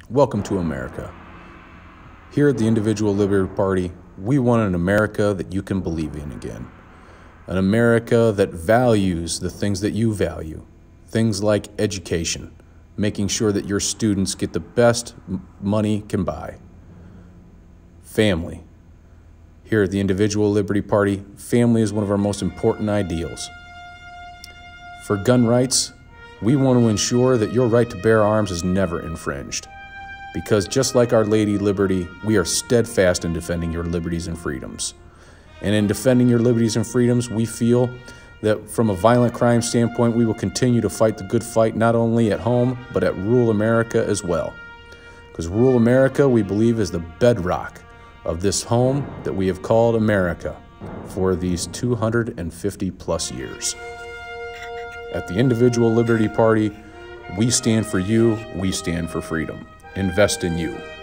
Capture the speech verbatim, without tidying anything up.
Welcome to America. Here at the Individual Liberty Party, we want an America that you can believe in again. An America that values the things that you value. Things like education, making sure that your students get the best money can buy. Family. Here at the Individual Liberty Party, family is one of our most important ideals. For gun rights, we want to ensure that your right to bear arms is never infringed. Because just like Our Lady Liberty, we are steadfast in defending your liberties and freedoms. And in defending your liberties and freedoms, we feel that from a violent crime standpoint, we will continue to fight the good fight, not only at home, but at rural America as well. Because rural America, we believe, is the bedrock of this home that we have called America for these two hundred fifty plus years. At the Individual Liberty Party, we stand for you, we stand for freedom. Invest in you.